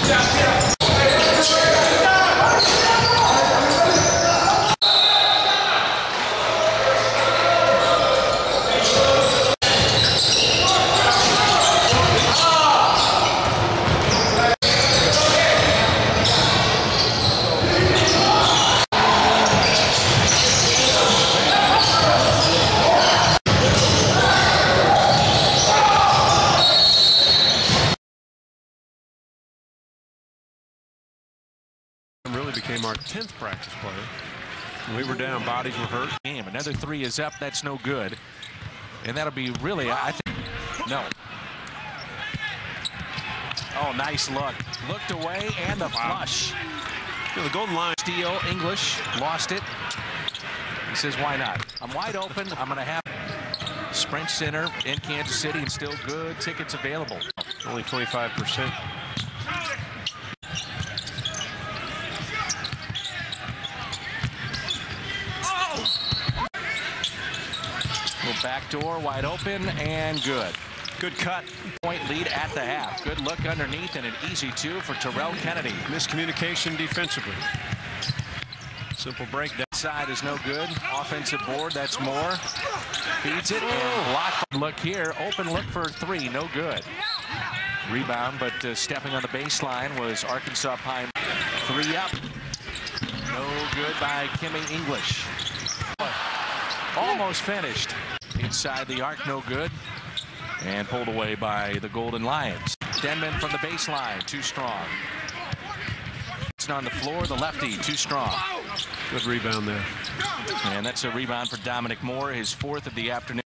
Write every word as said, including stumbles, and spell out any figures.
Really became our tenth practice player. We were down, bodies were hurt. Game. Another three is up. That's no good. And that'll be really, I think, no. Oh, nice look. Looked away and the flush. You know, the golden line. Steele, English, lost it. He says, why not? I'm wide open. I'm going to have Sprint Center in Kansas City and still good tickets available. Only twenty-five percent. Back door wide open and good. Good cut. Point lead at the half. Good look underneath and an easy two for Terrell Kennedy. Miscommunication defensively. Simple break. That side is no good. Offensive board. That's Moore. Feeds it and block. Look here. Open look for three. No good. Rebound, but uh, stepping on the baseline was Arkansas Pine. Three up. No good by Kimmy English. Almost finished. Inside the arc, no good. And pulled away by the Golden Lions. Denman from the baseline, too strong. It's on the floor, the lefty, too strong. Good rebound there. And that's a rebound for Dominic Moore, his fourth of the afternoon.